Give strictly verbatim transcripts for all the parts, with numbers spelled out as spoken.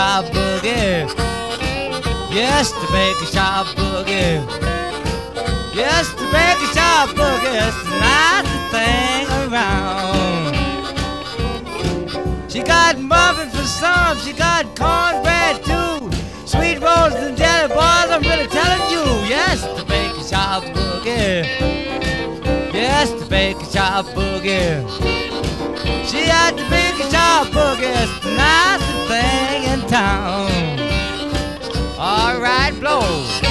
shop boogie. Yes, the baker shop boogie. Yes, the baker shop boogie. It's the nicest thing around. She got muffins for some, she got cornbread too. Sweet rolls and jelly bars, I'm really telling you. Yes, the baker shop boogie. Yes, the baker shop boogie. She had the baker shop boogie. It's the nicest thing in town. All right, blow.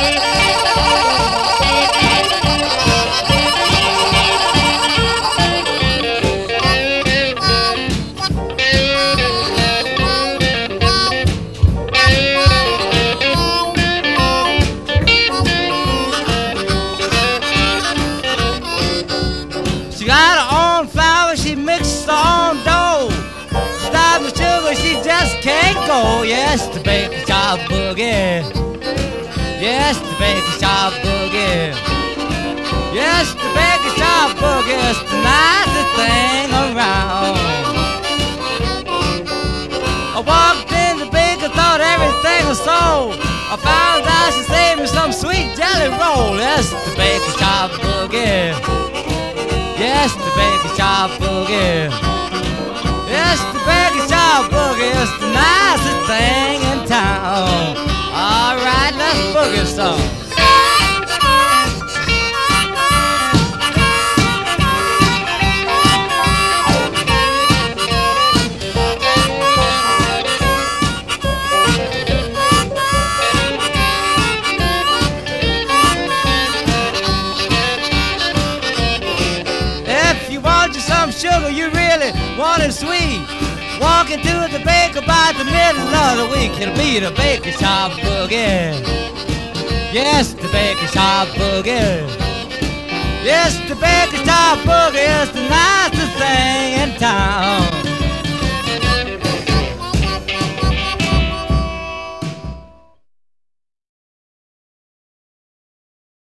She got her own flour, she mixed her own dough. Without the sugar, she just can't go. Yes, the baker shop boogie. Yes, the baker shop boogie. Yes, the baker shop boogie. It's the nicest thing around. I walked in, the baker thought everything was sold. I found out she saved me some sweet jelly roll. Yes, the baker shop boogie. Yes, the baker shop boogie. Yes, the baker shop boogie. It's the nicest thing in town. All right, let's boogie some. Sugar, you really want it sweet. Walk into the baker by the middle of the week. It'll be the baker shop boogie. Yes, the baker shop boogie. Yes, the baker shop boogie.